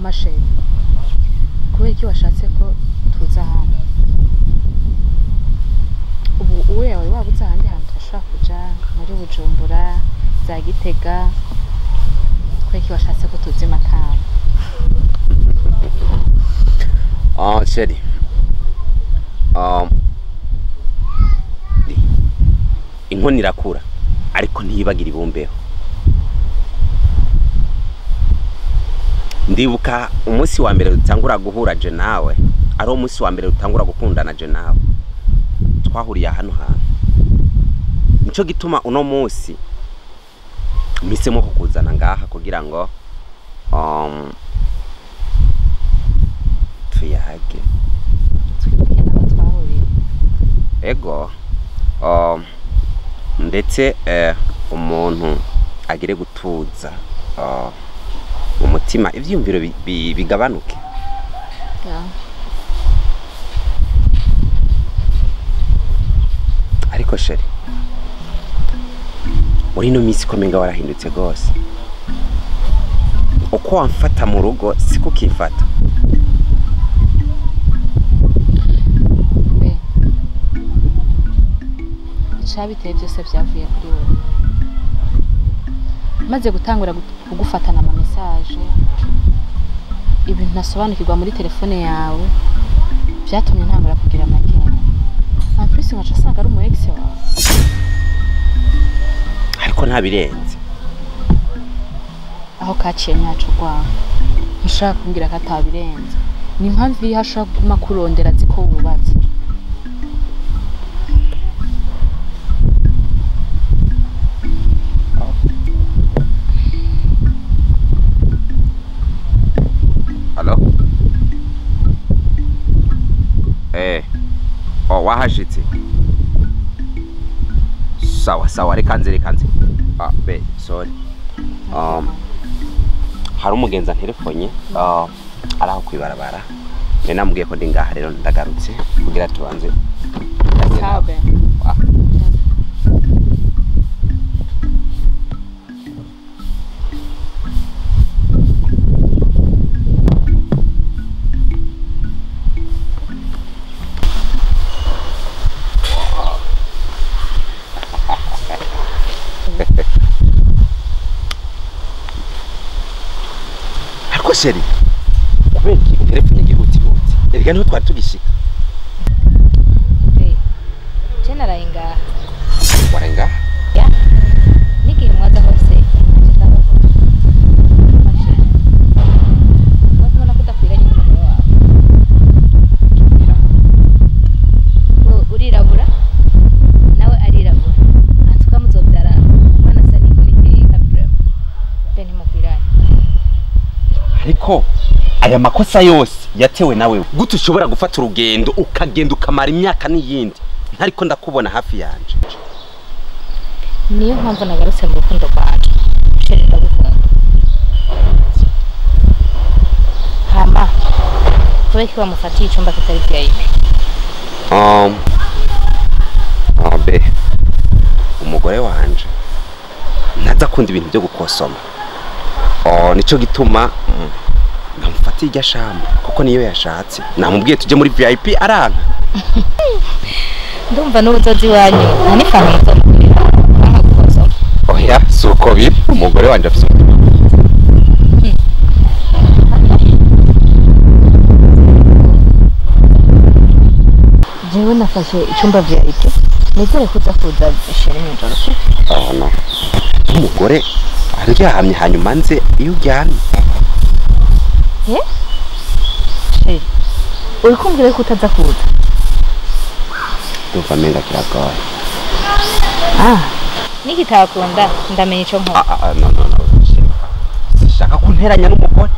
Amasheri kubera iki washatse ko tuza hano ubu uwe yawe wabuze ahandi hantu turashobora kuja muri Bujumbura za Gitega kubera iki washatse ko tuza Makamba Sheri inkono irakura ariko ntiyibagira ibumbeho. Ndibuka umunsi wa mbere dutangura guhura je nawe ari umunsi wa mbere dutangura gukundana je nawe twahuriye hano hantu nico gituma uno munsi mpisemo kukuzana ngaha kugira ngo tuyage twibuke naho twahuriye ego ndetse umuntu agire gutuza umutima ivyumviro bigabanuke. Ariko Sheri muri no misi komenga warahindutse gose uko wamfata mu rugo siko kifata. Icabiteye byose byavuye kuri wowe maze gutangura kugufatana ama message ibintu nasobanukirwa muri telefone yawe byatumye ntangura kugira amakenga plus nkaca asanga ari umu ex wawe ariko ntabirenze aho kaciye nyacu kwawe nshaka kumbwira ko atabirenze ni impamvu yashaka guma kurondera ziko wubatse. Wahashitse sawa reka nze be sorry hari umugenza telefonye araho kwibarabara ne namubwiye ko ndi ngaha rero ndagarutse kugira tubanze Sabe Sheri kubera telefone gihutihuti erega niho twari tugishika Jena rainga warenga ya niki mwaza hose watu wanakuta kuiranye n'umugore wawe urirabura nawe arirabura atuka muzobyara mwana sa n'ikurike kabira bene mukwiranye ariko aya makosa yose yatewe nawe gute ushobora gufata urugendo ukagenda ukamara imyaka n'iyindi ntariko ndakubona hafi yanje niyo mpamvu nagarutse mu rukundo rwacu Sheri ndagukunda hama kubera ko bamufatiye icyumba kitari VIP be umugore wanje ntaza kunda ibintu byo gukosoma nico gituma namufatiye irya shamba kuko niyo yashatse namubwiye tuje muri VIP aranga ndumva n'ubuzozi wanyu nta nifana nzomurira nkagukoza oya suko biri umugore wanje afite jewe nafashe icyumba VIP nizere kuza kuza Sheri n'ijoro no umugore aryamye hanyuma nze iyo uryamye Sheri uri kumbwira ko utaza kuza ndumva menga kiragoye niki takunda ndamenye ico nkora no sishaka kunteranya n'umugore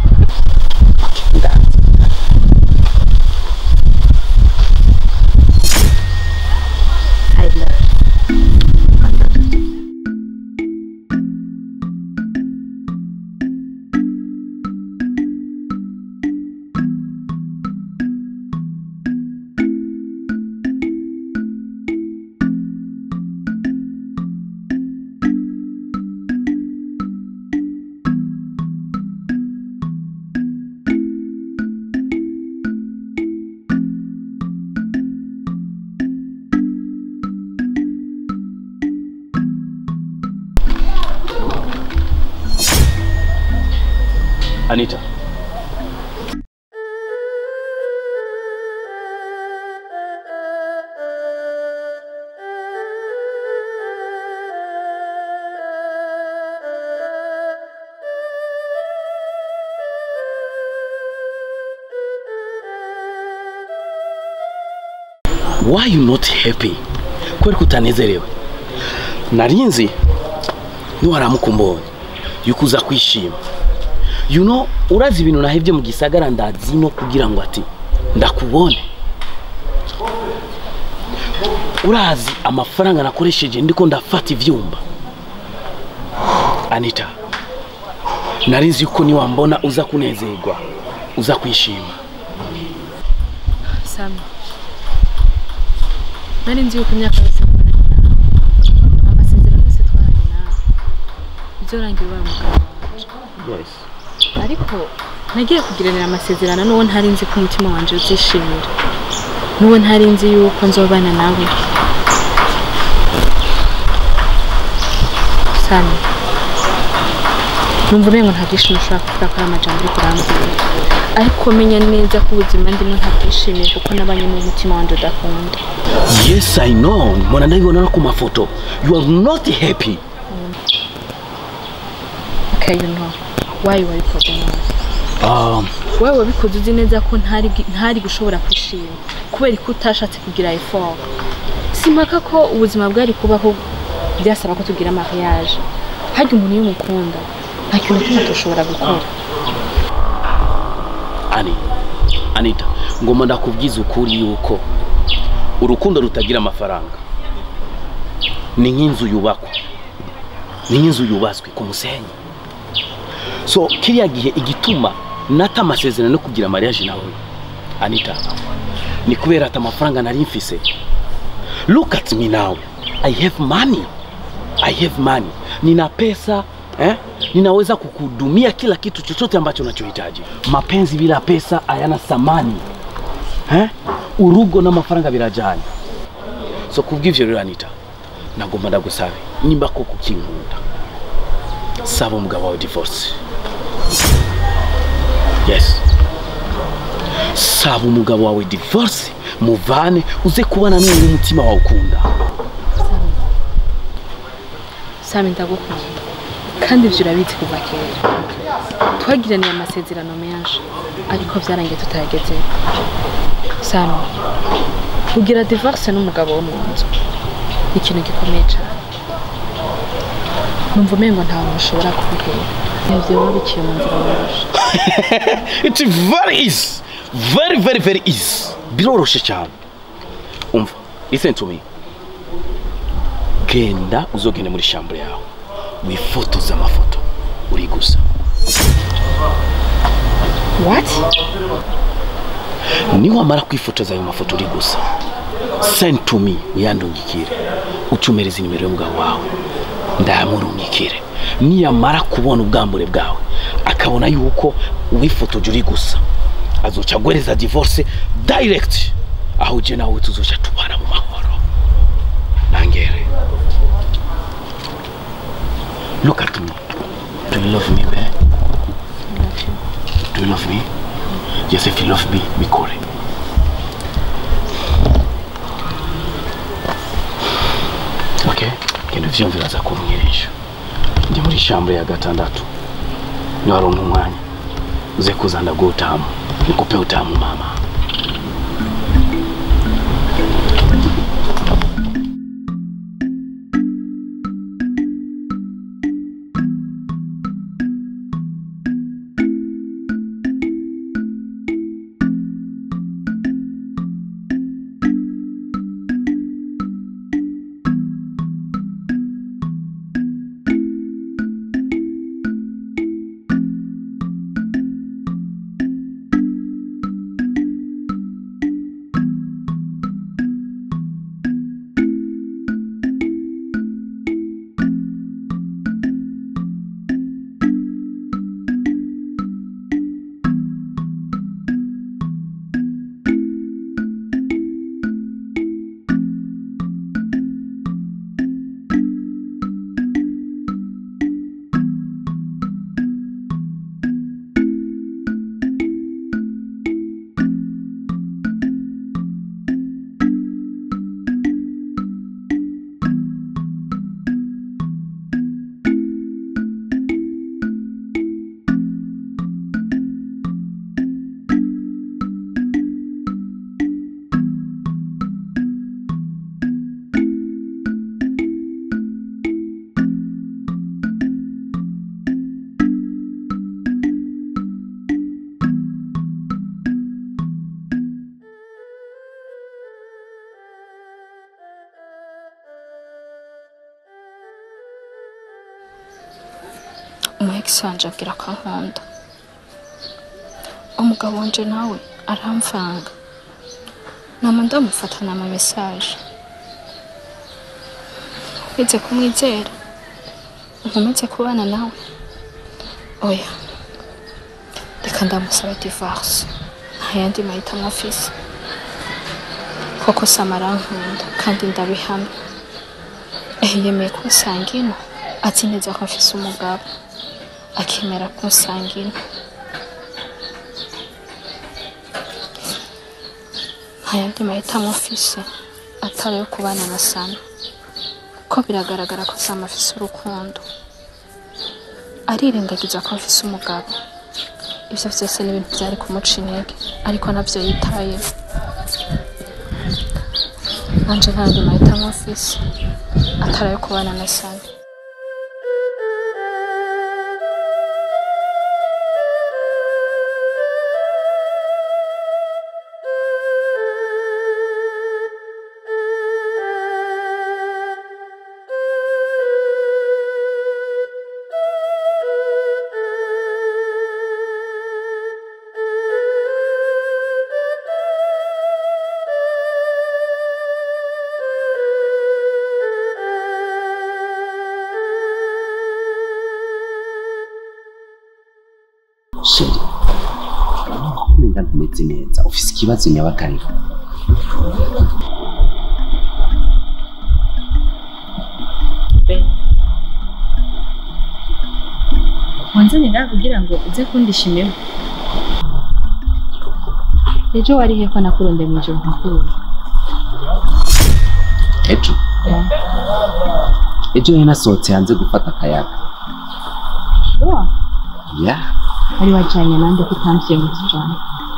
Anita. Why you not happy? Kweli kutanezerewe? Narinzi niwaramukumbonye yukuza kwishima. You know, urazi ibintu nahevye mu gisagara ndazi no kugira ngo ati ndakubone. Urazi amafaranga nakoresheje ndiko ndafata ivyumba. Anita, narinzi yuko niwambona uza kunezerwa, uza kwishima. Sami, narinzi yuko imyaka yose mbona amasezerano yose twaranye nawe bizorangira ubaye umugabo wanje. Yes. Ariko nagiye kugiranira amasezerano n'uwo ntarinzi ko umutima wanje uzishimira, n'uwo ntarinzi yuko nzobana nawe. Sami, numva umengo nta byishimo ushobora kuvuga ko ari amajambo uri kurambwira, ariko menya neza ko ubuzima ndimo ntabyishimiye kuko nabanye n'umutima wanje udakunda. Yes, I know. Mbona ndabibona no ku mafoto. You are not happy. Okay, you know. Why wabikoze nawe? Wewe wabikoze uzi neza ko ntari gushobora kwishima kubera ko utashatse kugira effort. Simpaka ko ubuzima bwari kubaho byasaba ko tugira mariage. Hajya umuntu y'umukunda nta kintu kimwe tushobora gukora. Anita, ngoma ndakubwiza ukuri yuko urukundo rutagira amafaranga ni nk'inzu yubakwa, ni nk'inzu yubatswe ku musenyi. So kiriya gihe igituma nata amasezerano no kugira mariage nawe Anita ni kubera ata amafaranga nari mfise. Look at me now, I have money, nina pesa ninaweza kukudumia kila kitu chochote ambacho unachohitaji. Mapenzi bila pesa hayana thamani. Urugo na mafaranga birajanye. So kubw'ivyo rero Anita, nagomba ndagusabe nimba ko kukinkunda, saba umugabo wawe divorce. Yes, saba umugabo wawe divorce, muvane uze kubana n'umutima wawe ukunda. Sami, ndagukunda kandi ivyo urabizi kuva kera. Twagiraniye amasezerano menshi ariko vyarangiye tutayageze. Sami, kugira divorce n'umugabo wo mu nzu ikintu gikomeye cyane. Numva umengo nta muntu ushobora kubihera. Ivyo wabiciye mu nzira yoroshe. It's very easy, very easy. Biroroshe cyane. Umva, listen to me. Genda uzogende muri chambre yawe wifotoza amafoto uri gusa. What? Niwamara kwifotoza ayo mafoto uri gusa, send to me uyandungikire, ucumereza inimero y'umugabo wawe ndayamurungikire. Niyamara kubona ubwambure bwawe akabona yuko wifotoje uri gusa, azoca gwereza divorce direct, aho je nawe tuzoca tubana mu mahoro. Nangere, look at me. Do you love me, babe? Do you love me? Yes, if you love me, bikore. Okay, kendo vyumvira za kurungirisha. Ndi muri chambre ya gatandatu. Niwaronka umwanya uze kuzanda go utamu. Nikupe utamu mama. ex wanje agira akankunda umugabo wanje nawe aramvanga nama ndamufatana ama message wize kumwizera nkomeze kubana nawe oya reka ndamusaba divorce ntayandi mahitamo afise koko Samara arankunda kandi ndabihamya yemeye kunsanga ino ati neza ko afise umugabo akemera kunsanga ino ntayandi mahitamo afise atari yo kubana na Sana ko biragaragara ko Sama afise urukundo arirengagiza ko afise umugabo ivyo vyose n'ibintu vyari kumuca intege ariko navyo yitaye nanje ntayandi mahitamo afise atari yo kubana na Sana. Sheri, umenga ntumeze neza ufise ikibazo nyabakariro. wanzanye ngaha kugira ngo uze kundishimeho ejo wari he ko nakuronde mw'ijoro nkakubura ejo nasohotse hanze gufata akayaga. ari wajanye nande kutamvye mu kijana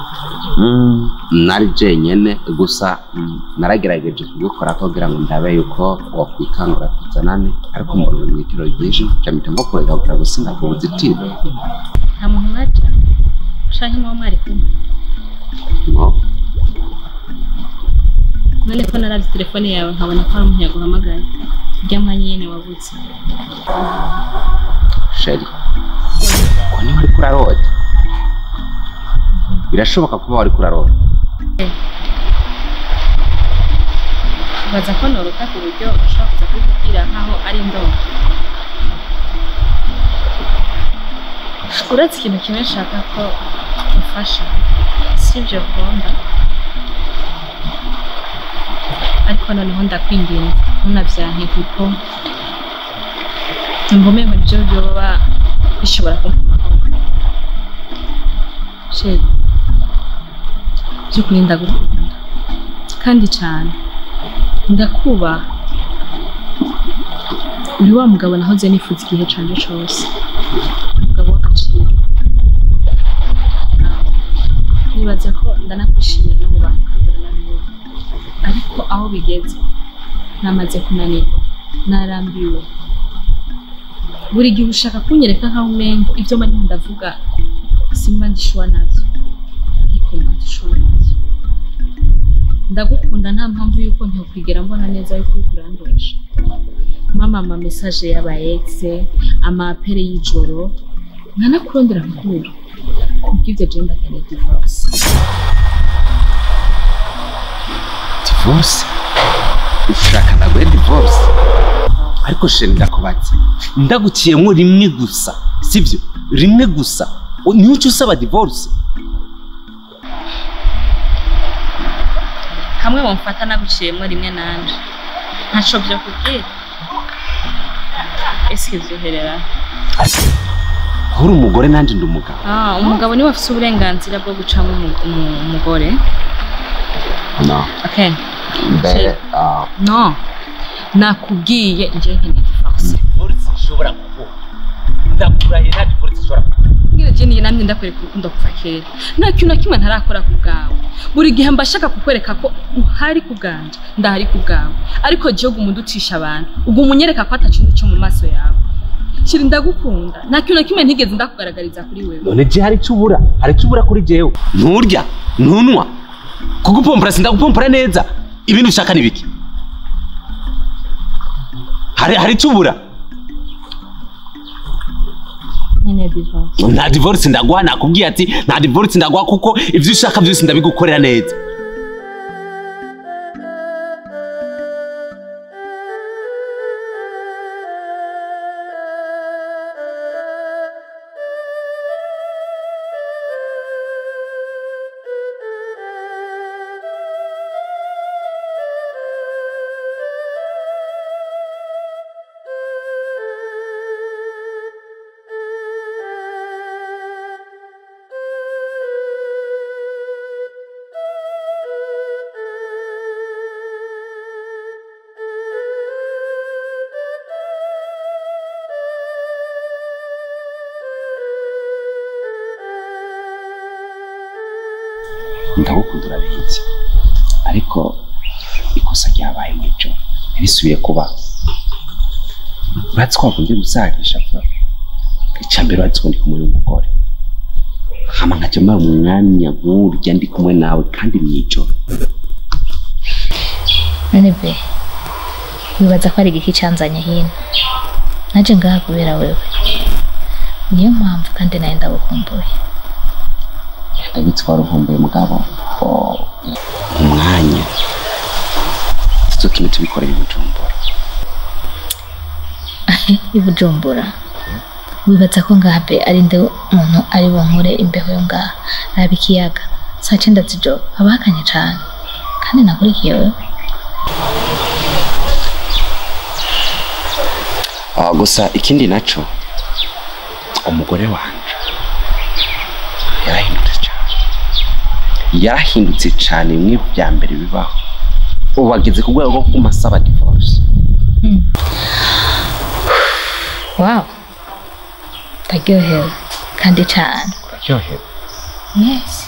nari jenyene gusa naragerageje kubikora kugira ngo ndabe yuko wakwikangura tuzanane ariko mbona mwitiro ryinshi cyamita ngo kurega gukora gusinda ku ruzitiro nta muntu mwaja ushaka mwa mwari kumwe none ko naravye telefone yawe nkabona ko ari umuntu yaguhamagaye ujya mwanya nyene wabutse Sheri ko ni wari kurarota birashoboka kuba wari kurarota baza ko norota ku buryo ushobora kuza kwikira nkaho ari ndoto uretse ikintu kimwe nshaka ko ufasha sivyo ukunda ariko noneho ndakwinginze ntunavyanke kuko mbumenya ibyo byoba bishobora kumpa Sheri by'ukuri ndagukunda kandi cyane ndakubaha uri wa mugabo nahoze nifuza igihe canje cose umugabo w'agaciro nibaza ko ndanakwishimira no mu bantu kandi urananiwe ariko aho bigeze namaze kunanirwa narambiwe buri gihe ushaka kunyereka nkaho umengo ibyo mba ndavuga simba ndishuwa navyo ariko mba ndishuwa navyo ndagukunda nta mpamvu yuko ntakwigera mbona neza yuko uri kurandusha mama ama message y'aba ex ama apere y'ijoro nkanakurondera nkuru kubw'ibyo je ndakeneye divorce. Divorce? Ushaka ndagwe divorce? Ariko Sheri ndakubatse ndagukiyemo rimwe gusa sivyo rimwe gusa ni uco usaba divorce hamwe wamfata naguciyemo rimwe nanje ntaco byo kubwira eske vyoherera uri umugore nanje ndi umugabo umugabo niwe afise uburenganzira bwo gucamo umugore no okay no nakubwiye nje nkene divorce ishobora kuba ndakurahira divorce ishobora ngira je niye namye ndakwereka urukundo kuva kera nta kintu na kimwe ntarakora ku bwawe buri gihe mbashaka kukwereka ko uhari ku bwanje ndahari ku bwawe ariko je umuducisha abantu ubwo umunyereka ko atacintu cyo mu maso yawe Sheri ndagukunda nta kintu na kimwe ntigeze ndakugaragariza kuri wewe none je hari cubura kuri jewe nturya ntunwa kugupompora sindagupompora neza ibintu ushaka nibiki hari cubura nyine divorce. Nta divorce ndaguha, nakubwiye ati nta divorce ndaguha kuko ivyo ushaka byose ndabigukorera neza. Ndagukunda urabizi, ariko ikosa ryabaye mw'ijoro ntibisubiye kuba. Uratse ko wakunze gusarisha vuba, icambere uratse ko ndi kumwe n'umugore, hama nkajya mara umwanya nk'urya ndi kumwe nawe kandi mw'ijoro. None be wibaza ko ari igiki canzanye hino? Naje ngaha kubera wewe, niyo mpamvu kandi nawe ndagukumbuye. Ndabitwara nkumbuye mugabo umwanya tuzotume tubikorera i Bujumbura. I Bujumbura wibaza ko ngaha be ari nde umuntu ari bunkure imbeho yo ngaha? Raba ikiyaga saa 9 z'ijoro haba hakanye cane kandi nakurikiye wewe. Gusa ikindi naco umugore wanje yarahindutse cyane mwe bya mbere bibaho. Ubageze ku rwego rwo kumasaba divorce. Wow, taryohewe kandi cyane. Taryohewe? Yes.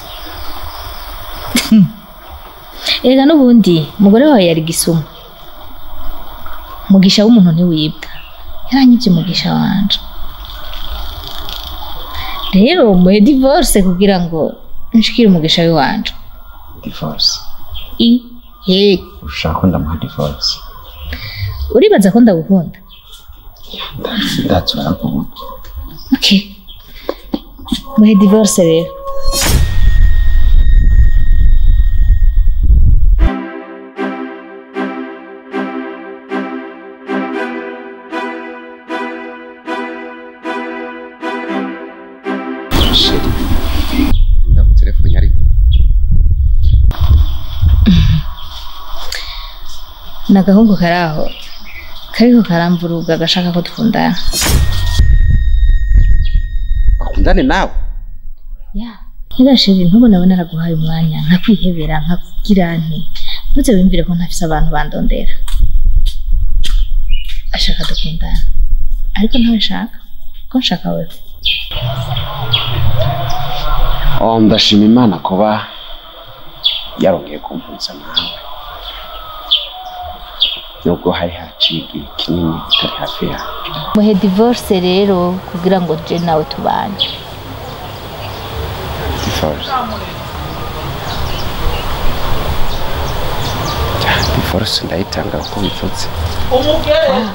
Erega n'ubundi umugore wawe yari gisuma. Mugisha w'umuntu ntiwibwa, yaranyivye umugisha wanje. Rero muhe divorce kugira ngo nshikire umugisha w'iwanje. Divorce? He. Ushaka ko ndamuha divorce? Uribaza ko ndagukunda? Ndatsura ko. Okay. Muhe divorce rero. Nagahungu karaho kariko karamvuruga gashaka ko dukundana. Bakundane nawe? Yeah. Ntirashira ntubona abana naraguhaye umwanya nkakwihebera nkakugira nti ntuze wimvire ko ntafise abantu bandondera. Ashaka dukundana ariko ntawe shaka ko nshaka wewe. Ndashima Imana kuba yarongeye kumpuza nawe. Nubwo hari haciye kinini kitari hafi yawe. Muhe divorce rero kugira ngo je nawe tubane. Divorce? Divorce ndayitanga uko bivutse. Umugere!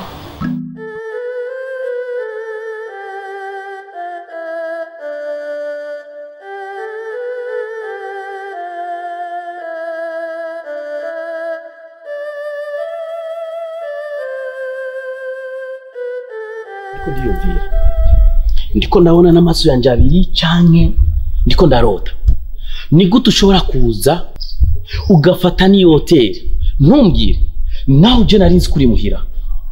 Ndiko ndabona n'amaso yanje abiri canke ndiko ndarota. Ni gute ushobora kuza ugafata ni hotel ntumbwire naho je nari nzi kuri muhira?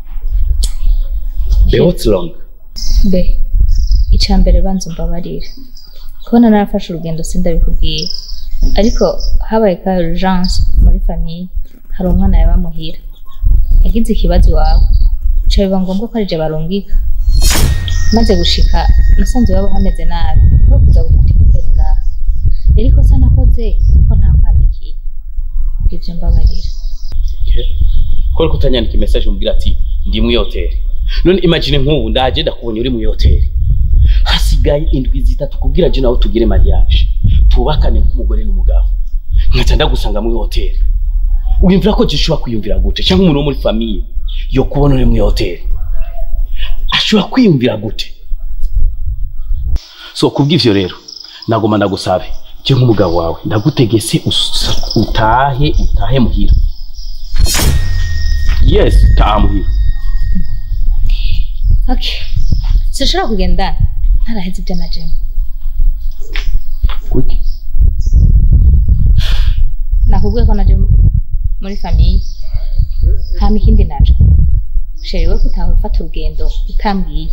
Be what's wrong? Be icambere banzo mbabarira kubona narafashe urugendo sindabikubwira, ariko habaye ka urgence muri famille, hari umwana yabamuhira yagize ikibazo iwabo, bica biba ngombwa ko arije barungika. Maze gushika nasanze baba hameze nabi ko kuza gufata hotel ngaha. Ariko sana nakoze ko nta kwandikiye ivyo mbabarira. Ko kutanyandika message umbwira ati ndi mu hotel. None imagine nk'ubu ndaje ndakubonye uri mu hotel, hasigaye indwi zitatu kugira je nawe tugire mariage tubakane nk'umugore n'umugabo, nkaca ndagusanga mu hotel. Wimvira ko gishobora kwiyumvira gute cyangwa umuntu wo muri famille yo kubona uri mu hotel ashobora kwiyumvira gute? so kubw'ivyo rero nagoma ndagusabe je nk'umugabo wawe ndagutegese utahe muhira. Yes, taha muhira. Okay. Sinshobora kugenda ntaraheze ibyo najemo. Kuki? Nakubwiye ko naje muri famille. Hama ikindi naje. Sheri we kutafata urugendo utambwiye.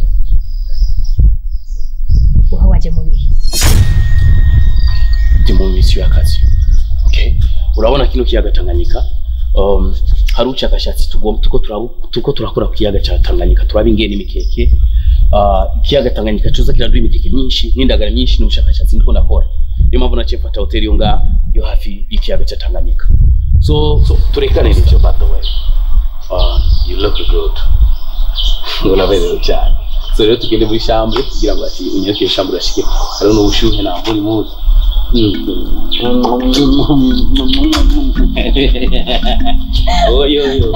Uha waje mu bihe. Ndi mu misi y'akazi. Okay? Urabona kino kiyaga Tanganyika? Hari ubushakashatsi tuko turakora ku kiyaga cya Tanganyika turaba ingene imikeke. Ikiyaga Tanganyika coza kiraduha imikeke myinshi n'indagara nyinshi n'ubushakashatsi ndiko ndakora. Niyo mpamvu naciye mfata hotel yo nga yo hafi y'ikiyaga cya Tanganyika. So turekane n'ivyo by the way. You look good. Unaberewe cyane. So rero tugende muri chambre kugira ngo ati unyereke chambre ashike. Hari no bushuhe na muri muzi. Oyo.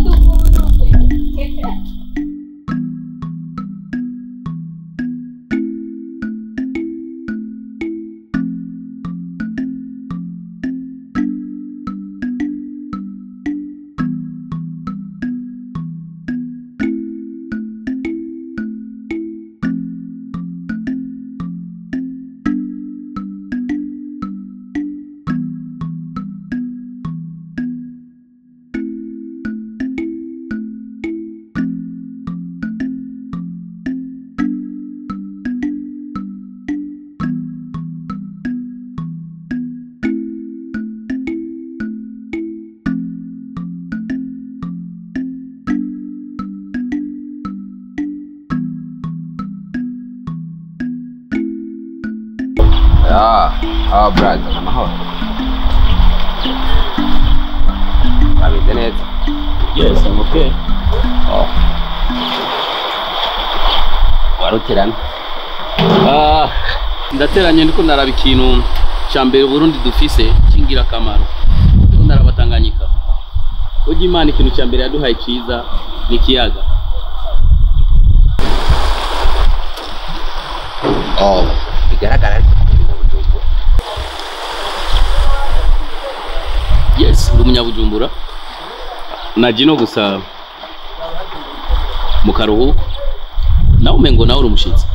Brother, amahoro. Ameze neza? Yes, I'm okay. Waruterana? Ndateranye ndiko naraba ikintu cyambere Burundi dufise kingira kamaro. Ndiko naraba Tanganyika. Uji Imana ikintu cyambere yaduhaye ciza ni kiyaga. Bigaragara Yes, ndi umunyabujumbura. Naje no gusa mu karuhuko. Nawe umengo nawe uri umushitsi.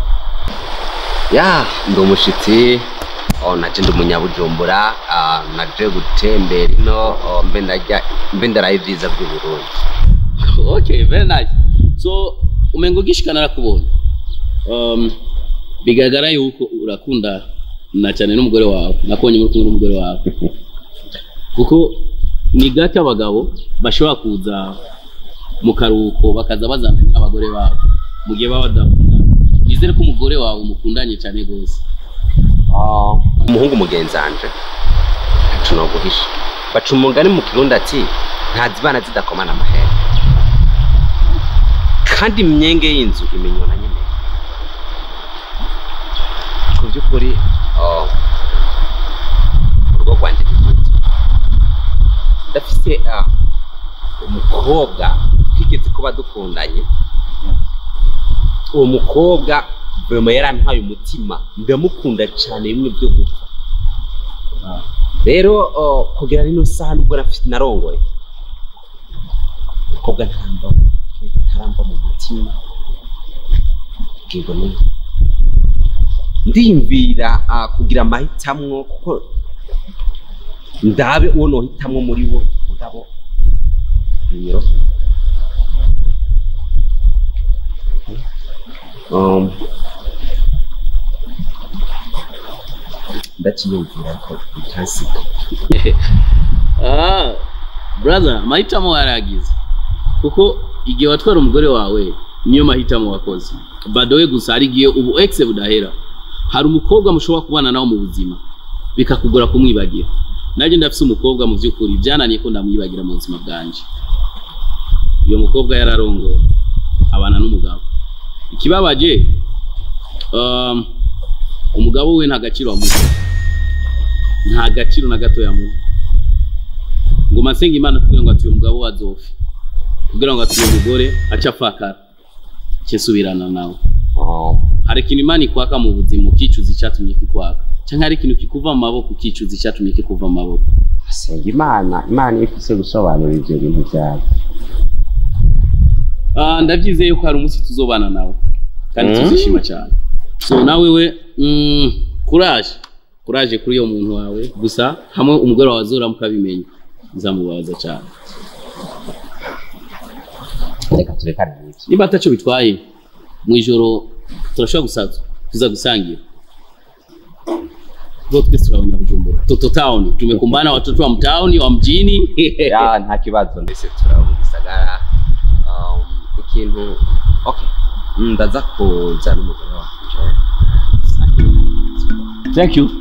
Ndi umushitsi. Naje ndi umunyabujumbura. Naje gutembera ino mbe ndaraye visa by'u Burundi. Okay, very nice. So umengo gishikana nakubona. Bigaragara yuko urakunda na cyane n'umugore wawe. Nakonye muri kumwe n'umugore wawe. Kuko ni gake abagabo bashobora kuza mu karuhuko bakaza bazana abagore babo mu gihe baba badakunda. Nizere ko umugore wawe mukundanye cyane gose. Umuhungu mugenzanje ntacu no guhisha. Baca umugani mu Kirundi ati ntazibana zidakomana amahera. Kandi imyenge y'inzu imenyona nyine. Ku by'ukuri urugo rwanjye ndafise umukobwa twigeze kuba dukundanye. Uwo mukobwa vraiment yarampaye umutima ndamukunda cyane bimwe byo gupfa. Rero kugira rino saha nubwo narongoye umukobwa ntaramba mu mutima ngigo ndimvira kugira amahitamwo kuko ndabe uwo nohitamwo muri wo ngabo nyiro ndakiyumvira ko bitasika. Brother, mahitamo yaragize kuko igihe watwara umugore wawe niyo mahitamo wakoze. Badowe gusa ari giye ubu exe budahera. Hari umukobwa mushobora kubana nawo mu buzima bikakugora kumwibagira. Naje ndafise umukobwa mu byukuri byananiye ko ndamwibagira mu buzima bwanje. Iyo mukobwa yararongo abana n'umugabo. Ikibabaje umugabo we nta gaciro amuha. Nta gaciro na gato yamuha. Ngo masenga Imana kugira ngo atuye umugabo wazofi. Kugira ngo atuye umugore aca fakara. Cyesubirana nawe. hari ikintu Imana ikwaka mu buzima ukicuza icyatumye kikwaka cyangwa hari ikintu kikuva mu maboko ukicuza icyatumye kikuva mu maboko? Senga Imana ifise gusobanura ivyo bintu vyawe. Ndabyizeye ko hari umunsi tuzobana nawe kandi tuzishima cyane. So nawe we courage kuri iyo muntu wawe, gusa hamwe umugore wawe azoramuka bimenye nzamubaza cyane. Reka turekane n'iki. Niba ataco bitwaye mu ijoro turashobora kuza gusangira. Wote turabona Bujumbura. Toto town tumekumbana watoto wa mtaani wa mjini. Ya nta kibazo ndetse turabona gisagara. Ikintu okay. Ndaza kuza n'umugore wawe. Thank you.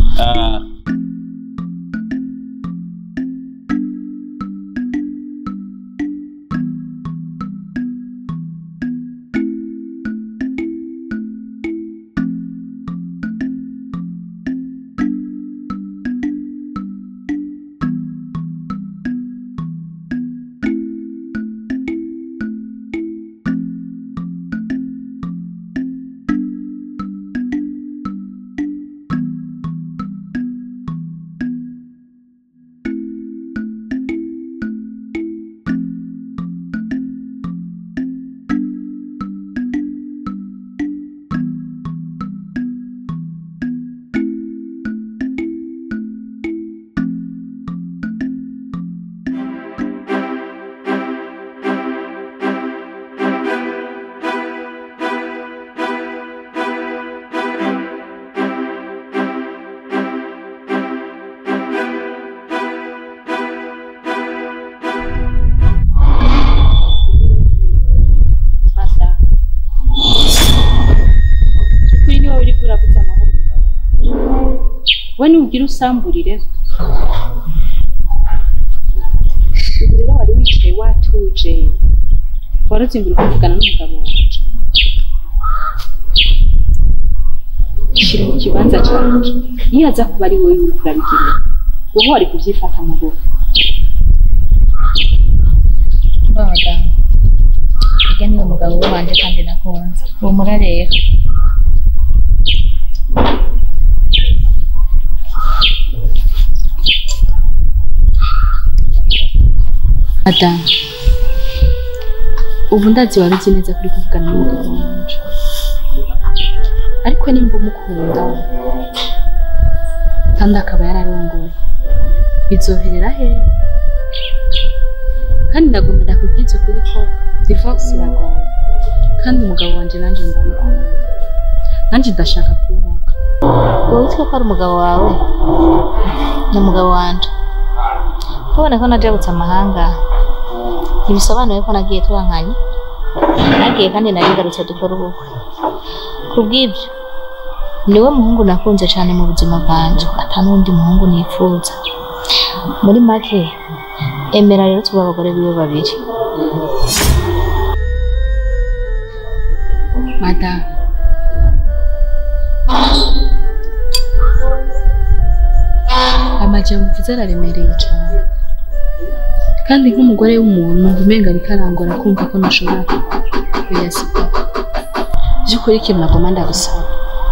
Wani ugira usamburire rero wari wicaye watuje warazimbira kuvugana n'umugabo wawe shira mu kibanza cyawe iyo aza kuba ari wowe uri kurabigira wowe wari kubyifata mu rugo baga ijya ni umugabo wanje kandi nakunze uwo murarero Adam, ubu ndazi wabizi neza kuri kuvugana n'umugabo wanje ariko nimba umukunda kandi akaba yararongoye bizoherera he kandi ndagomba ndakubwiza ukuri ko divorce iragoye kandi umugabo wanje nanje ndamukunda nanje ndashaka kubaka. wowe utwe ko ari umugabo wawe n'umugabo wanje kubona ko najabutse amahanga ntibisobanuye ko nagiye twankanye nagiye kandi narigarutse dukora ubukwe kubw'ibyo niwe muhungu nakunze cyane mu buzima bwanje atanundi muhungu nifuza muri make emera rero tuba abagore biwe babiri. Madam, amajambo mvuze araremereye cyane kandi nk'umugore w'umuntu umenga bikarangora kumva ko nashobora kuyasiga by'ukuri ikintu nagomba ndagusaba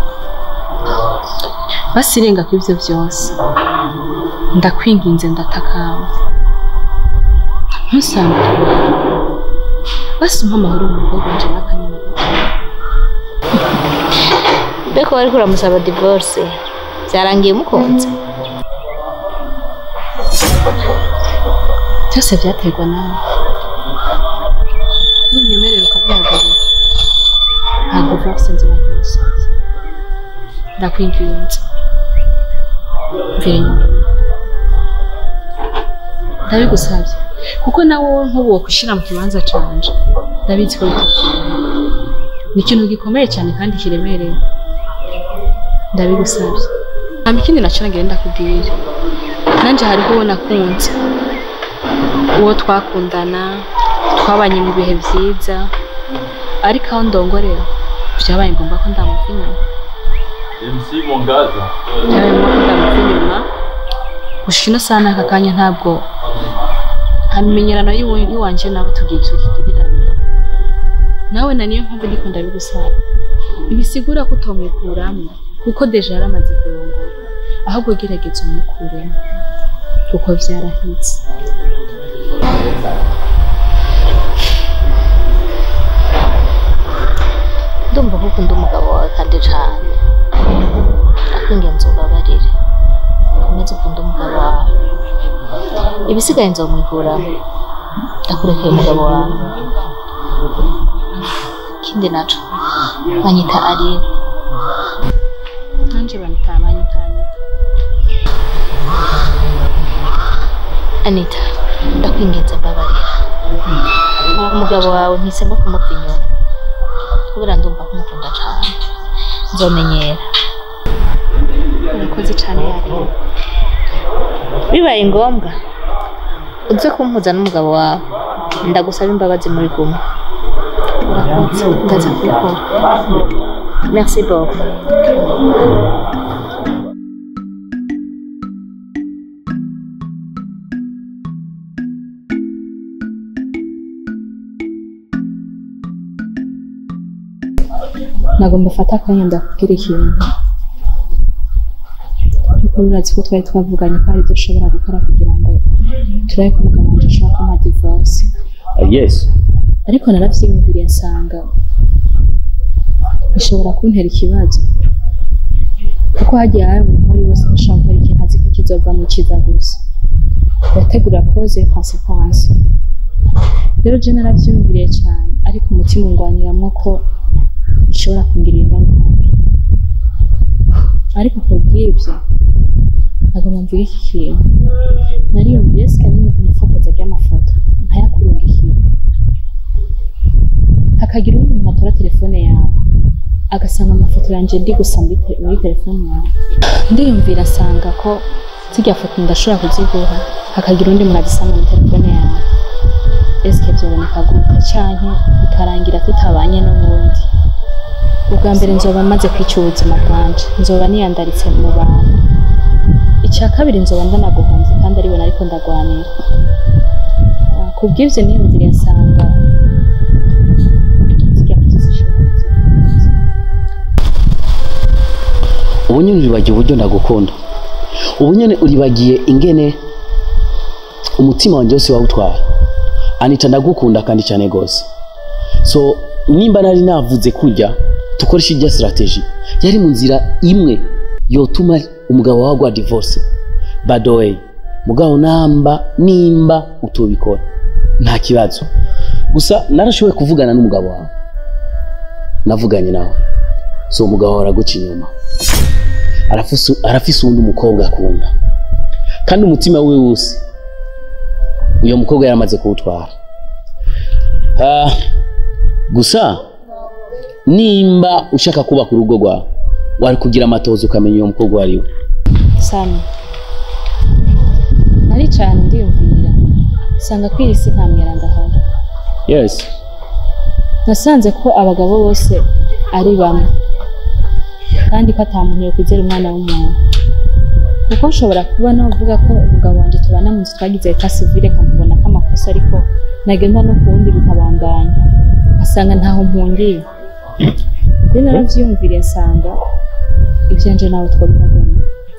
basirenga ku ibyo byose ndakwinginze ndatakamba ntusange basumpa amahoro mu rugo rwanje n'akanyama mbeko wari kuramusaba divorce byarangiye mukunze byose byaterwa nawe n'imyemerere ukabyagarura nta divorce nzira nk'umusaza ndakwinginze mvira inyuma ndabigusabye kuko nawe nk'ubu wakwishyira mu kibanza canje ndabizi ko ni ikintu gikomeye cyane kandi kiremereye ndabigusabye nta ikindi nacyo nagira ndakubwira nanje hariho uwo nakunze uwo twakundana twabanye mu bihe byiza ariko aho ndongorera byabaye ngombwa ko ndamuva inyuma byabaye ngombwa ko ndamuva inyuma gushika ino saha n'aka kanya ntabwo hamenyerano y'iwanje nawe tugiye tukigirirana nawe na niyo mpamvu ndiko ndabigusaba ibisigura ko utomwikuramo kuko deja yaramaze kurongora, ahubwo gerageza umukuremo kuko vyarahitse. Ndumva ko ukunda umugabo wawe kandi cane, akwingenza ubabarire komeza ukunda umugabo wawe, ibisigaye nzomwikuramo ndakurekeye umugabo wawe. Ikindi naco banyita Aline. Nanje banyita Anita, ndakwingenza mbabarira umugabo wawe mpisemo kumuva inyuma kubera ndumva kumukunda cane, nzomenyera. urakoze cane yari. Bibaye ngombwa uze kumpuza n'umugabo wawe, ndagusaba imbabazi muri kumwe. Urakoze, ndaza kubikora. Merci beaucoup. Nagomba fata akanya ndakubwira ikintu. Kuko urazi ko twari twavuganye ko ari byo ushobora gukora kugira ngo turabe ko umugabo wanje ashobora kumpa divorce. Yes. Ariko naravyiyumviriye nsanga bishobora kuntera ikibazo. Kuko hagiye hari umuntu wari wese ashaka gukora ikintu azi ko kizova mu kiza gusa. Yategura cause et conséquence. Rero je naravyiyumviriye cyane, ariko umutima ungwaniramwo ko bishobora kungirira ingaruka mbi. Ariko kubw'ibyo nagomba mvuga iki kintu. Nariyumviye sikanini kunifotoza ry'amafoto nkayakurungikira, hakagira undi muntu atora telefone yawe agasanga amafoto yanje ndi gusa muri telefone yawe. Ndiyumvira asanga ko zirya foto ndashobora kuziguha, hakagira undi muntu azisanga muri telefone yawe. Eske byoboneka gute canke bikarangira tutabanye n'ubundi? Ubwa mbere nzoba maze kwica ubuzima bwanje, nzoba niyandaritse mu bantu. Icya kabiri nzoba ndanaguhomvye kandi ariwe nariko ndagwanira. Kubw'ivyo niyumviriye nsanga zirya foto zishobora kuzifunza. Ubu nyene uribagiye uburyo ndagukunda, ubu nyene uribagiye ingene umutima wanje wose wawutwaye. Anita, ndagukunda kandi cyane gose. So nimba nari navuze kurya tukoresha ijya strategy yari mu nzira imwe yotuma umugabo wawe agwa divorce. By the way, mugabo nimba utobikora nta kibazo, gusa narashoboye kuvugana n'umugabo wawe, navuganye nawe. So umugabo araguca inyuma, arafise undi mukobwa akunda, kandi umutima we wose uyo mukobwa yaramaze kuwutwara. Gusa nimba ushaka kuba ku rugo rwawe wari kugira amatozo ukamenya uyo mukobwa ari we. Sami, nari cyane ndiyumvira sanga kwirisi nta mweranda hano. Yes. Nasanze ko abagabo bose ari bamwe kandi ko atamuntu yo kwizera umwana w'umuntu. Kuko nshobora kuba navuga ko umugabo wanje tubana mu nzu twagize eta civile kamubona ko amakosa, ariko nagenda no kuwundi bikabandanya asanga ntaho mpungiye. Rero naravyiyumviriye nsanga ivyanje nawe twabibagana,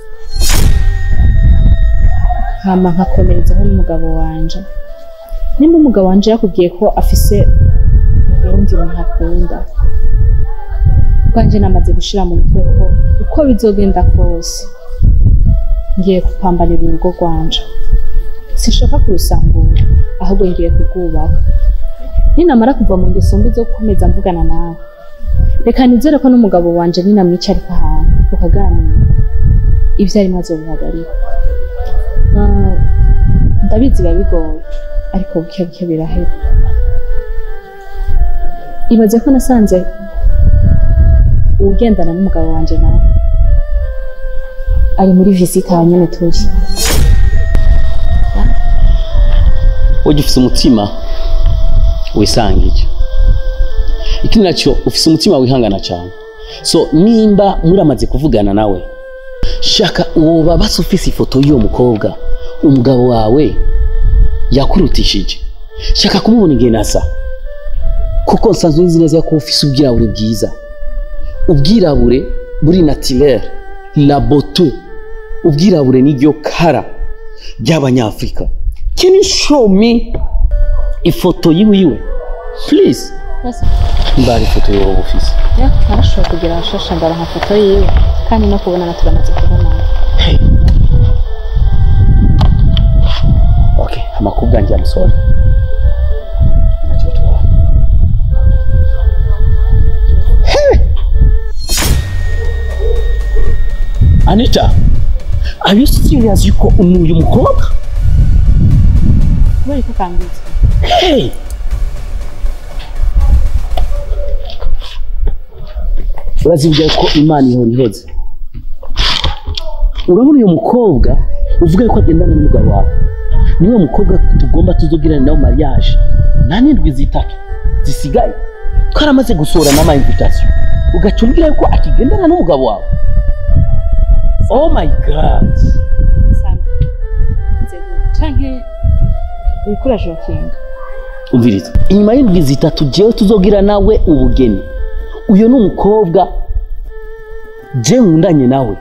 hama nkakomerezaho n'umugabo wanje. Nimba umugabo wanje yakubwiye ko afise uwundi muntu akunda, kwanje namaze gushira mu mutwe ko uko bizogenda kose ngiye kupambanira urugo rwanje. Sinshaka kurusambura, ahubwo ngiye kurwubaka. Ninamara kuva mu ngeso mbi zo gukomeza mvugana nawe, reka nizere ko n'umugabo wanje ninamwicarika ahantu tukaganira ibyo arimo azobihagarika. Ndabizi biba bigoye, ariko buke buke birahera. Ibaze ko nasanze ugendana n'umugabo wanje nawe ari muri visita hanyene turi. Ujye ufise umutima wisangije, ikindi nacyo ufise umutima wihangana cyane. So nimba muramaze kuvugana nawe, shaka uwo basi ufise ifoto y'uwo mukobwa umugabo wawe yakurutishije, shaka kumubona ingene asa, kuko nsanzwe nzi neza ko ufise ubwirahure bwiza. ubwirabure buri naturel, la beauté, ubwirabure n'iryo kara ry'abanyafrika. Can you show me ifoto yiwe please? Yes. Mbari ifoto yo office. Arashobora kugira ashasha ndara nka foto yiwe kandi no kubona naturamaze kubona. Hey. Okay, amakubwa njye amusore. Anita, are you serious? Yuko uyu mukobwa? Wari kukangiza. Hey! Urazivuga ko Imana ihoniheze. Urabona uyu mukobwa uvuga ko agendana n'umugabo wawe. Niwe mukobwa tugomba tuzogirana nawe mariage. Nta n'indwi zitatu zisigaye. Twaramaze gusohora n'ama invitation. Ugacumbira ko akigendana n'umugabo wawe. Oh my god. Sana. Canke wikura joking. Umviriza. Inyuma y'indwi zitatu jewe tuzogira nawe ubugeni. Uyo ni umukobwa je nkundanye nawe.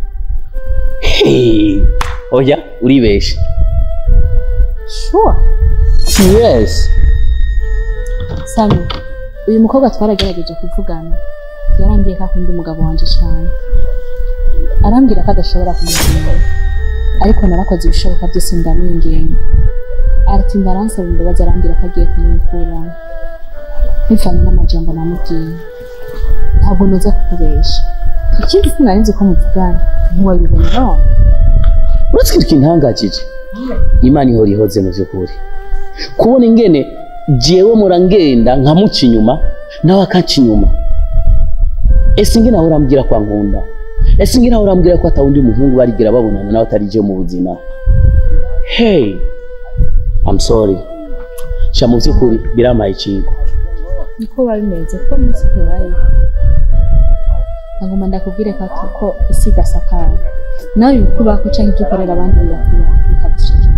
Hey. Oya, uribeshe. Sure. Yes. Sami, uyu mukobwa twaragerageje kuvugana. Yarambwiye ko akunda umugabo wanje cyane. Arambwira ko adashobora kumugenda. Ariko narakoze ibishoboka byose ndamwinginga. Aratinda aransaba imbabazi arambwira ko agiye kumwikuramo. Bivanye n'amajambo namubwiye. Ntabwo noza kukubesha. Ikindi sinari nzi ko muvugana. Ntiwabibona none. Uretse ikintangajije. Imana ihorihoze mu by'ukuri. Kubona ingene jewe murangenda nkamuca inyuma nawe akanca inyuma. Ese ngina urambwira kwa nkunda. Ese ngina urambwira ko atawundi muhungu barigira babonana nawe atarije mu buzima. Hey, I'm sorry. Sha mu by'ukuri biramaye ikingo. Niko babimeze ko munsi tubaye. Ngoma ndakubwire ko isi gasakara. Nawe bikuba ko canke dukorera abandi birakuba bikabushije.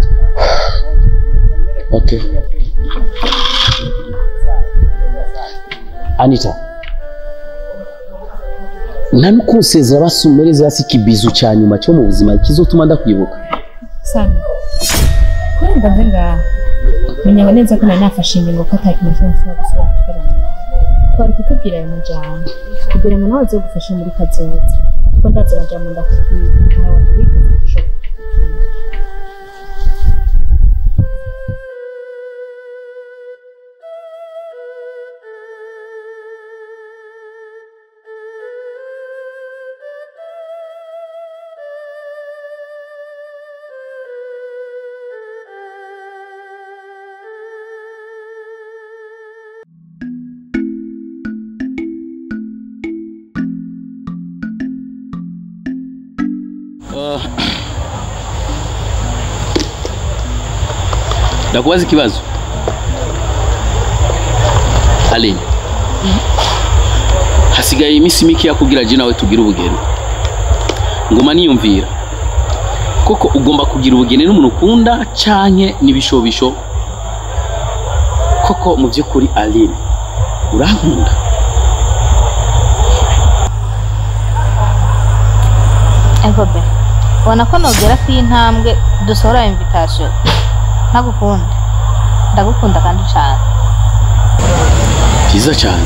Okay. Anita. Nani kunsezera basumureza hasi kibizu cyanyuma cyo mu buzima kizotuma ndakwibuka. Sana. Kwenda ndenga. Menya neza ko nafashe ingingo ko atakintu cyose gusubira gukorana. Twari kukubwira ayo majambo. Kugira ngo nawe zo gufasha muri kazoza. Ko ndazira jambo ndakubwira. Ntawe wabikoze gushaka. Ndakubaza ikibazo. Aline. Hasigaye iminsi mike yakugira je nawe tugira ubugeni. Ngoma niyumvira. Koko ugomba kugira ubugeni n'umuntu ukunda canke nibishobisho. Koko mu by'ukuri Aline. Urankunda. Enkobe. Wana ko nogera ku intambwe dusohora invitation. Ntagukunda. Ndagukunda kandi cyane. Kiza cyane.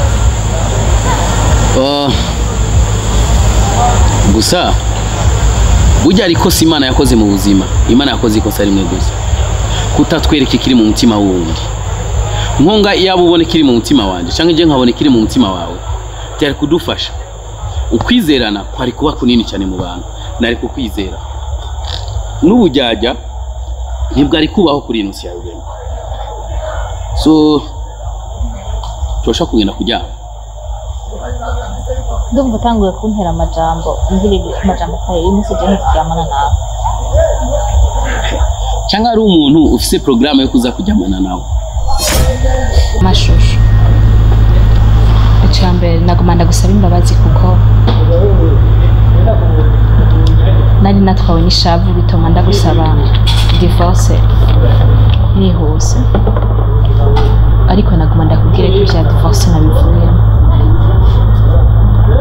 Gusa burya ariko si Imana yakoze mu buzima. Imana yakoze ikosa rimwe gusa. Kutatwereka ikiri mu mutima wundi. Nkonga yaba ubone kiri mu mutima wanje cyangwa je nkabone kiri mu mutima wawe. Byari kudufasha. Ukwizerana kwari kuba kunini cyane mu bantu. Nari kukwizera. N'ubujyajya nibwo ari kubaho kuri ino si ya Rurema. So tosha kugenda kujyana. Ndumva utanguye kuntera amajambo, ngiri amajambo kaye iminsi je ntijyamana nawe. Cyangwa ari umuntu ufise programme yo kuza kujyamana nawe. Mashusho. Icambere nagumanda gusaba imbabazi kuko nari natwawe n'ishavu bituma ndagusaba divorce nihuse. Ariko nagumanda kubwira ko bya divorce nabivuyemo.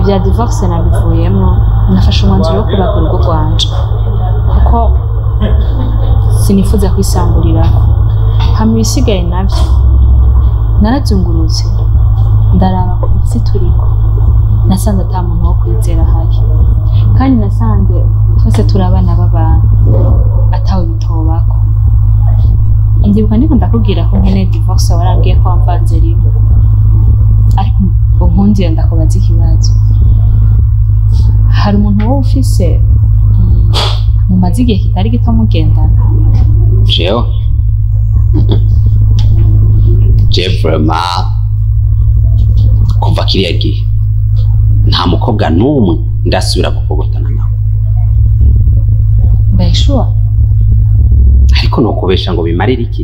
ibya divorce nabivuyemo nafashe umwanzuro wo kubaka urugo rwanje kuko sinifuza kwisangurira hamwe ibisigaye nabyo narazungurutse ndaraba ku isi turiko nasanze ata muntu wo kwizera ahari kandi nasanze twese turi abana b'abantu atawe bitobako ndibuka ndiko ndakubwira ko nkeneye divorce warambwiye ko wamvanze rimwe ariko unkundire ndakubaza ikibazo hari umuntu wowe ufise mumaze igihe kitari gito mugendana jewe vraiment kuva kiriya gihe nta mukobwa n'umwe ndasubira gukogotana nawe mbeshua ariko nokubesha ngo bimarire iki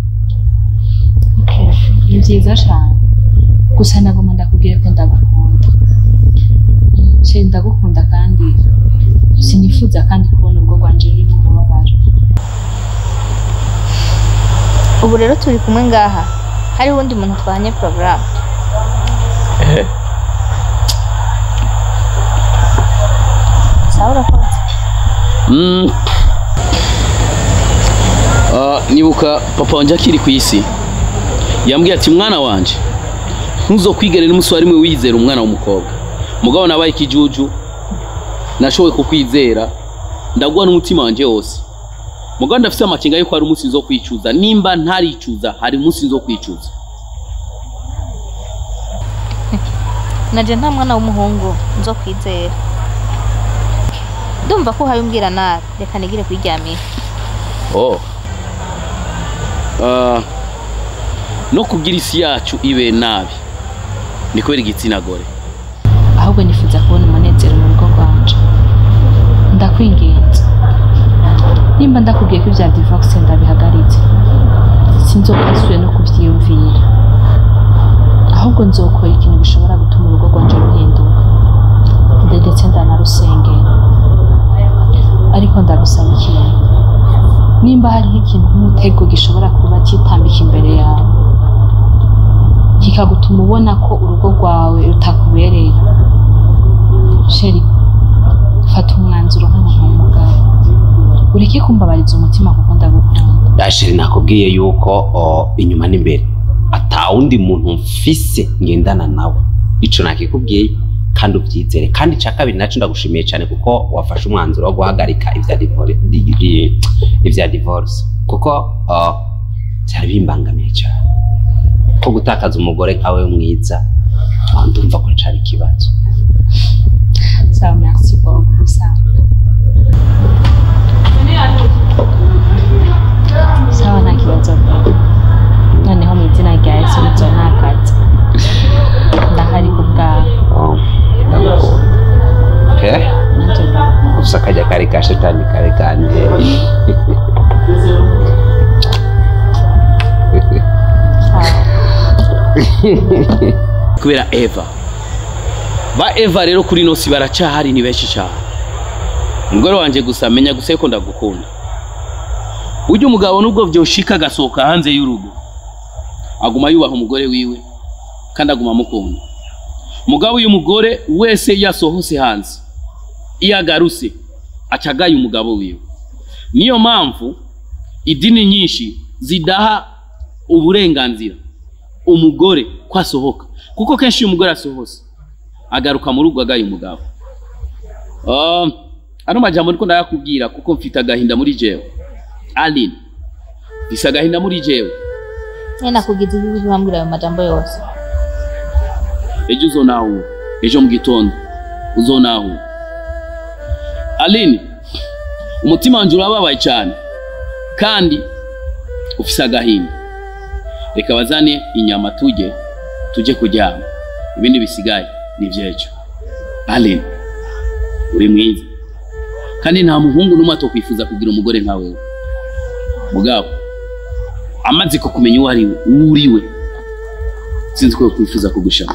ni byiza cyane gusa nagomba ndakubwire ko ndagukunda ndagukunda kandi sinifuza kandi kubona urugo rwanje rurimo umubabaro ubu rero turi kumwe ngaha hari uwundi muntu twahanye porogaramu sawa urakoze nibuka papa wanje akiri ku isi yambwiye ati mwana wanje ntuzokwigere n'umusore rimwe wizera umwana w'umukobwa mugabo nabaye ikijuju nashoboye kukwizera ndaguha n'umutima wanje wose mugabo ndafise amakenga yuko hari umunsi nzo kwicuza nimba ntaricuza hari umunsi nzo kwicuza naje nta mwana w'umuhungu nzo kwizera ndumva ko uhaye nabi reka nigire kwiryamira no kugira isi yacu ibe nabi ni kubera igitsina gore ahubwo nifuza kubona umunezero mu rugo rwanje ndakwinginze nimba ndakubwiye ko ibya divorce ndabihagaritse sinzokasuye no kubyiyumvira ahubwo nzokora ikintu gishobora gutuma urugo rwanje ruhinduka ndetse ndanarusengera ariko ndagusaba ikintu nimba hariho ikintu nk'umutego gishobora kuba kitambika imbere yawe kikagutuma ubona ko urugo rwawe rutakubereye sheri fata umwanzuro nk'umuntu w'umugabo ureke kumbabariza umutima kuko ndagukunda yasheri nakubwiye yuko inyuma n'imbere atawundi muntu mfise ngendana nawe ico nakikubwiye kandi ubyizere kandi ca kabiri naco ndagushimiye cyane kuko wafashe umwanzuro wo guhagarika ivya divorce kuko byari bimbangamiye cyane ko gutakaza umugore nkawe mwiza ndumva ko cari ikibazo sawa merci beaucoup sawa nta kibazo noneho mu izina rya Yesu nzo ntakazi ndahari ku bwawe gusa kajya kari ka shetani kare kanje kubera Eva ba Eva rero kuri nosi baracahari ni benshi cyane umugore wanje gusa menya gusa yuko ndagukunda ujye umugabo nubwo byoshika agasohoka hanze y'urugo aguma yubaha umugore wiwe kandi aguma mukunda mugabo uyu mugore wese yasohose hanze iyo agarutse acagaye umugabo wiwe niyo mpamvu idini nyinshi zidaha uburenganzira umugore kwasohoka kuko kenshi uyu mugore asohose agaruka mu rugo agaye umugabo ano majambo niko ndayakubwira kuko mfite agahinda muri jewe Aline bisa agahinda muri jewe nakugize ibibi bambwira ayo majambo yose ejo uzonaho ejo mu gitondo uzonaho Aline umutima wanje urababaye cyane kandi ufise agahinda reka bazane inyama tujye kuryama ibindi bisigaye ni vyejo Aline uri mwiza kandi nta muhungu n'umwe atokwifuza kugira umugore nka wewe mugabo amaze ko kumenya uriwe sinzi ko kwifuza kugushaka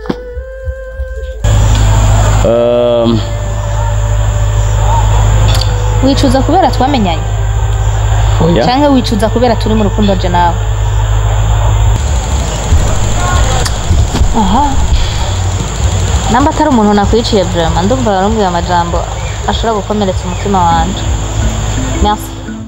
wicuza kubera twamenyanye cyangwa wicuza kubera turi mu rukundo je nawe namba atari umuntu nakwiciye vraiment ndumva barambwiye amajambo ashobora gukomeretsa umutima wanje. Merci.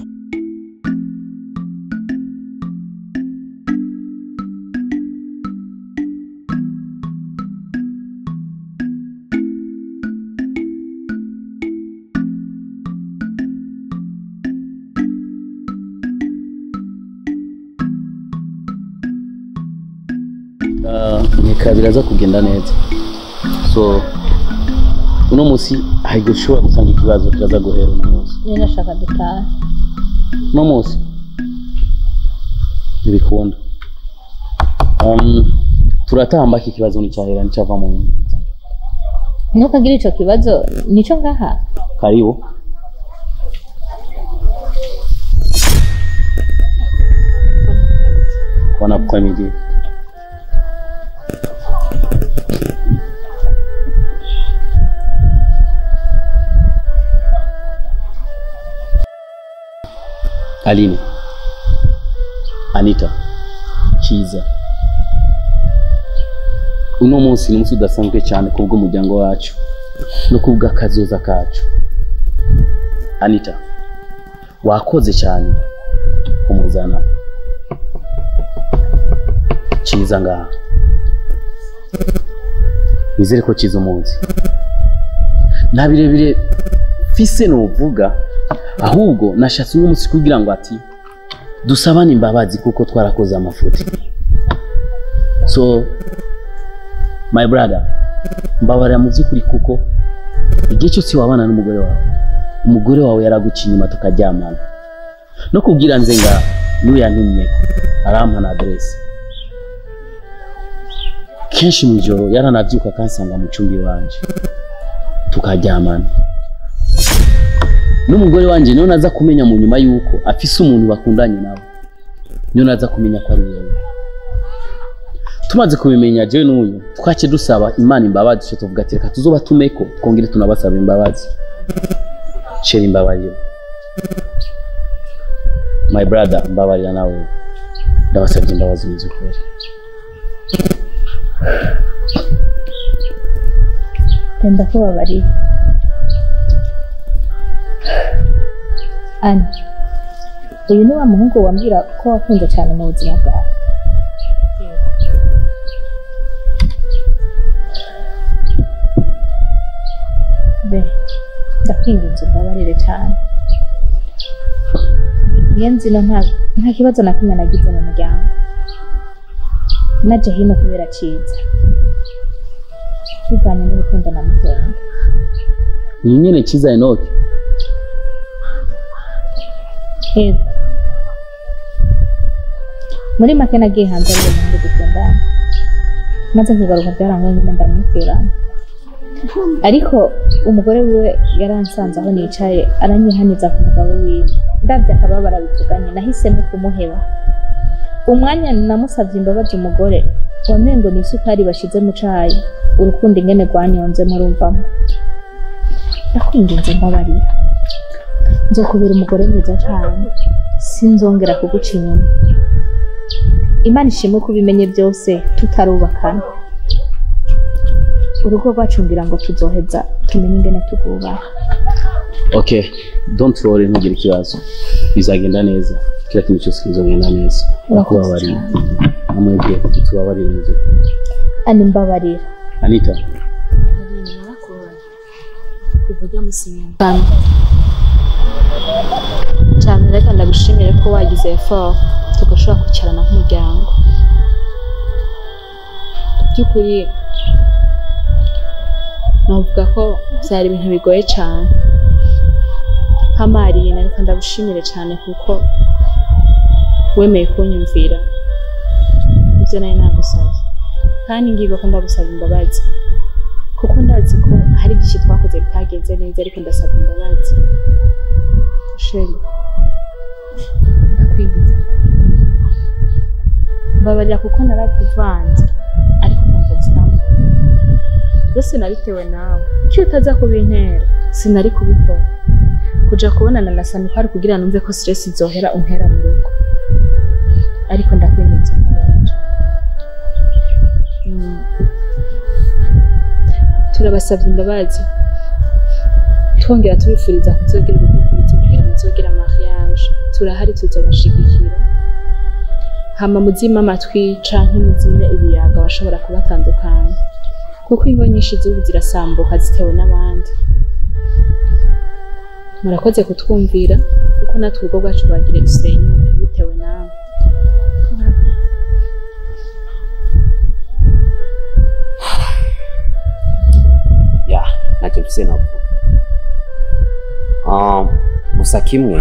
Nika biraza kugenda neza. So uno musi ahubwo ushobora gusanga ikibazo kiraza guhera uno musi. Niyo nashaka dutaha. Uno musi ntibikunda. Turatamba iki kibazo n'icyahera n'icyava mu nyuma. Ntukagira ico kibazo nico ngaha. Karibu. Bon après-midi. Aline, Anita, Kiza. Uno munsi ni umunsi udasanzwe cyane kubwo umuryango wacu no kubwa kazoza kacu. Anita, wakoze cyane kumuzana Kiza ngaha. Nizere ko Kiza umunsi nta birebire fise n'uvuga, ahubwo nashatse uno munsi kugira ngo ati dusabane imbabazi kuko twarakoze amafuti. So my brother, mbabarira mu by'ukuri kuko igihe cyose wabana n'umugore wawe, umugore wawe yaraguciye inyuma tukaryamana no kubwira nze nga n'uyantumye arampa na adresse. Kenshi mu joro yaranabyuka kansanga mu cyumba iwanje tukaryamana. N'umugore wanje niyo naza kumenya mu nyuma yuko afise umuntu bakundanye nabo, niyo naza kumenya ko ari wewe. Tumaze kubimenya je n'uyu twace dusaba Imana imbabazi, cyo tuvuga ati reka tuzoba tumeko twongere tunabasaba imbabazi. Sheri imbabarira my brother, mbabarira nawe ndabasabye imbabazi mu by'ukuri. Tenda kubabarira. Ani, uyu ni wa muhungu wambwira ko wakunze cyane mu buzima bwawe. Be, ndakwinginze umbabarire cyane. Iyo nzino nta kibazo na kimwe nagize mu muryango. Naje hino kubera Kiza. Bivanye n'urukundo namukunda. Ni nyine Kiza Enoch. Yego. Muri make nagiye hanze ari umuhungu dukundana. Maze kugaruka byarangoye nyine ndamwikirana. Ariko umugore wiwe yaransanze aho nicaye aranyihaniza ku mugabo wiwe. Ndavye akababara bivuganye nahisemo kumuheba. Umwanya namusavye imbabazi umugore wamengo ni isukari bashize mu cayi, urukundo ingene rwanyonze murumvamo. Ndakwinginze mbabarira. Nzokubera umugore mwiza cyane, sinzongera kuguca inyuma. Imana ishimwe kubimenye byose tutarubakana. Urugo rwacu ngira ngo tuzoheza tumenye ingene tugubaka. Okay, don't worry, ntugire ikibazo. Bizagenda neza. Kila kintu cyose kizogenda neza. Ndakubabarira. Namwebwe tubabarire neza. Ani mbabarira. Anita. Aline narakora. Kuvuga musinyana. Cyane reka ndagushimire ko wagize effort tugashobora kwicarana nk'umuryango. Byukuri navuga ko byari ibintu bigoye cyane. Hamarina reka ndagushimire cyane kuko wemeye kunyumvira ibyo nari nagusabye, kandi ngiye ko ndagusaba imbabazi kuko ndazi ko hari byinshi twakoze bitagenze neza, ariko ndasaba imbabazi. Sheri, ndakwinginze mbabarira kuko narakuvanze, ariko kumva zitambuka byose nabitewe nawe. Icyo utaza kubintera sinari kubikora. Kuja kubonana na Sanukari kugira numve ko stress izohera untera mu rugo, ariko ndakwinginze mbabarira. turabasabye imbabazi twongera tubifuriza kuzogira urukundo kugira muzogira mariage turahari tuzobashigikira hama muzima amatwi canke muzime ibiyaga bashobora kubatandukanya kuko ingo nyinshi z'ubu zirasambuka zitewe n'abandi murakoze kutwumvira kuko natwe urugo rwacu rwagira rusenyuke bitewe nawe ya ntacyo mfise navuga gusa kimwe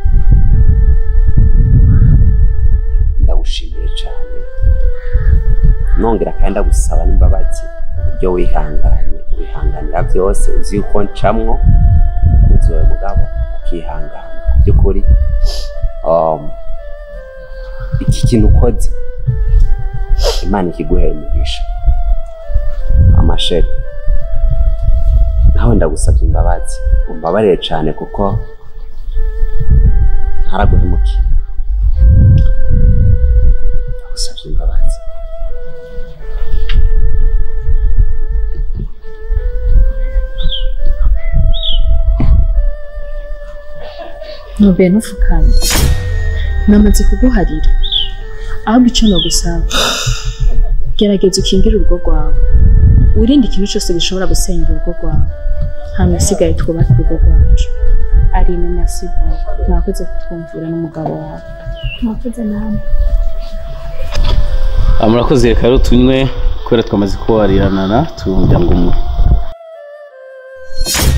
ndagushimiye cyane nongera kandi ndagusaba n'imbabazi uburyo wihanganira byose uzi yuko ncamwo umukunzi wawe mugabo ukihangana ku by'ukuri iki kintu ukoze Imana ikiguhera umugisha amasheri nawe ndagusabye imbabazi umbabarire cyane kuko ntaraguhemukiye ndagusabye imbabazi ntubiye ntufukane namaze kuguharira ahubwo icyo nagusaba gerageza ukingire urugo rwawe wirinde ikintu cyose gishobora gusenya urugo rwawe hano isigaye twubake urugo rwacu Aline merci beaucoup mwakoze kutwumvira n'umugabo wawe mwakoze namwe murakoze reka rero tunywe kubera twamaze kubarirana tujya ngo umwe